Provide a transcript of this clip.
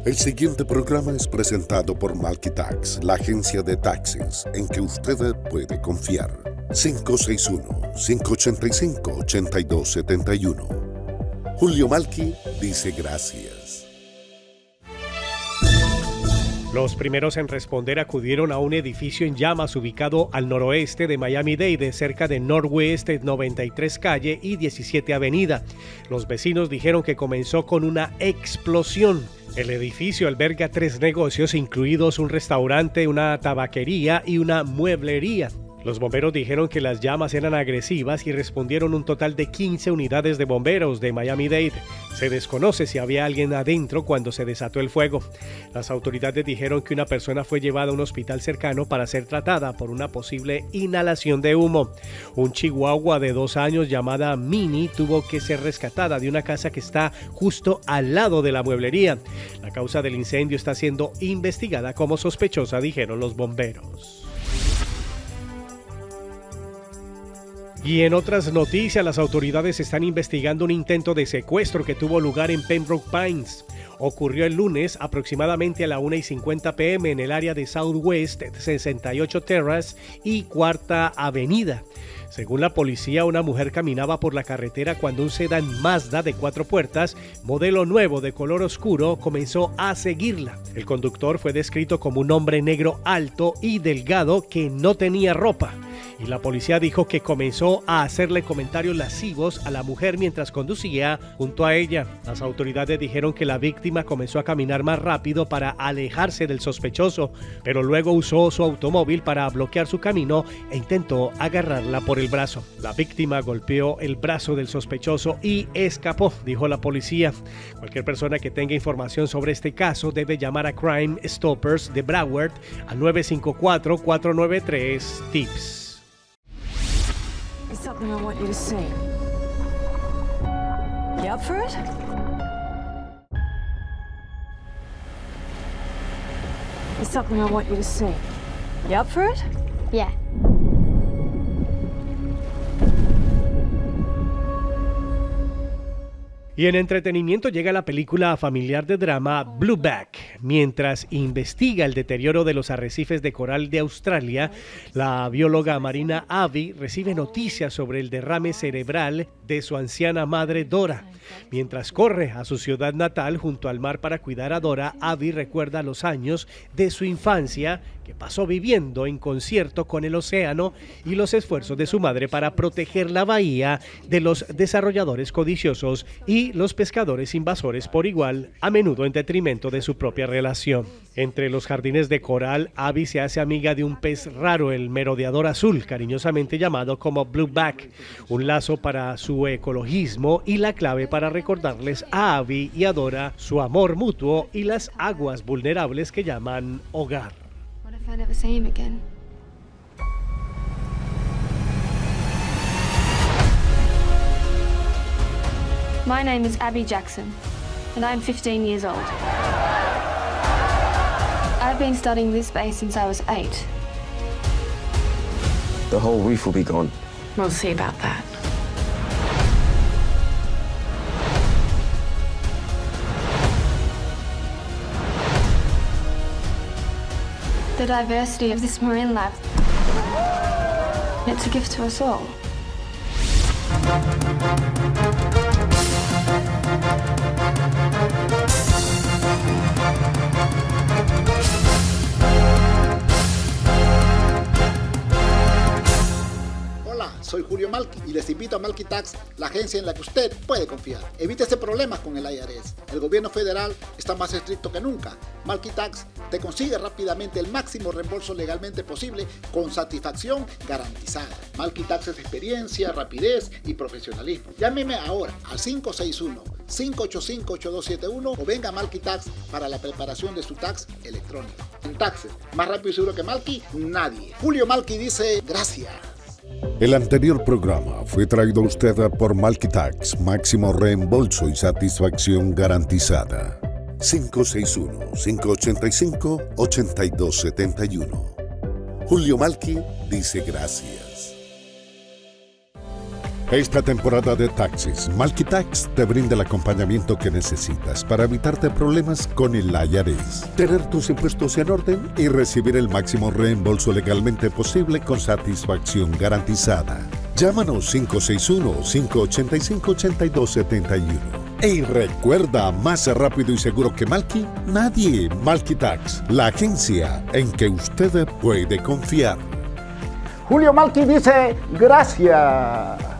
El siguiente programa es presentado por Malky Tax, la agencia de taxes en que usted puede confiar. 561-585-8271. Julio Malky dice gracias. Los primeros en responder acudieron a un edificio en llamas ubicado al noroeste de Miami-Dade, cerca de Northwest 93 Calle y 17 Avenida. Los vecinos dijeron que comenzó con una explosión. El edificio alberga 3 negocios, incluidos un restaurante, una tabaquería y una mueblería. Los bomberos dijeron que las llamas eran agresivas y respondieron un total de 15 unidades de bomberos de Miami-Dade. Se desconoce si había alguien adentro cuando se desató el fuego. Las autoridades dijeron que una persona fue llevada a un hospital cercano para ser tratada por una posible inhalación de humo. Un chihuahua de 2 años llamada Minnie tuvo que ser rescatada de una casa que está justo al lado de la mueblería. La causa del incendio está siendo investigada como sospechosa, dijeron los bomberos. Y en otras noticias, las autoridades están investigando un intento de secuestro que tuvo lugar en Pembroke Pines. Ocurrió el lunes aproximadamente a la 1:50 p.m. en el área de Southwest 68 Terrace y 4ª Avenida. Según la policía, una mujer caminaba por la carretera cuando un sedán Mazda de 4 puertas, modelo nuevo de color oscuro, comenzó a seguirla. El conductor fue descrito como un hombre negro alto y delgado que no tenía ropa. Y la policía dijo que comenzó a hacerle comentarios lascivos a la mujer mientras conducía junto a ella. Las autoridades dijeron que la víctima comenzó a caminar más rápido para alejarse del sospechoso, pero luego usó su automóvil para bloquear su camino e intentó agarrarla por el brazo. La víctima golpeó el brazo del sospechoso y escapó, dijo la policía. Cualquier persona que tenga información sobre este caso debe llamar a Crime Stoppers de Broward al 954-493-TIPS. There's something I want you to see. You up for it? There's something I want you to see. You up for it? Yeah. Y en entretenimiento llega la película familiar de drama Blueback. Mientras investiga el deterioro de los arrecifes de coral de Australia, la bióloga marina Abby recibe noticias sobre el derrame cerebral de su anciana madre Dora. Mientras corre a su ciudad natal junto al mar para cuidar a Dora, Abby recuerda los años de su infancia que pasó viviendo en concierto con el océano y los esfuerzos de su madre para proteger la bahía de los desarrolladores codiciosos y los pescadores invasores por igual, a menudo en detrimento de su propia relación. Entre los jardines de coral, Abby se hace amiga de un pez raro, el merodeador azul, cariñosamente llamado como Blueback, un lazo para su ecologismo y la clave para recordarles a Abby y a Dora su amor mutuo y las aguas vulnerables que llaman hogar. What if I never see him again? My name is Abby Jackson, and I'm 15 years old. I've been studying this bay since I was 8. The whole reef will be gone. We'll see about that. The diversity of this marine life, it's a gift to us all. Hola, soy Julio Malky y les invito a Malky Tax, la agencia en la que usted puede confiar. Evítese problemas con el IRS. El gobierno federal está más estricto que nunca. Malky Tax te consigue rápidamente el máximo reembolso legalmente posible con satisfacción garantizada. Malky Tax es experiencia, rapidez y profesionalismo. Llámeme ahora al 561-585-8271 o venga a Malky Tax para la preparación de su tax electrónico. En taxes, más rápido y seguro que Malky, nadie. Julio Malky dice gracias. El anterior programa fue traído a usted por Malky Tax, máximo reembolso y satisfacción garantizada. 561-585-8271. Julio Malky dice gracias. Esta temporada de taxis, Malky Tax te brinda el acompañamiento que necesitas para evitarte problemas con el IRS, tener tus impuestos en orden y recibir el máximo reembolso legalmente posible con satisfacción garantizada. Llámanos 561-585-8271. Y recuerda, más rápido y seguro que Malky, nadie. Malky Tax, la agencia en que usted puede confiar. Julio Malky dice gracias.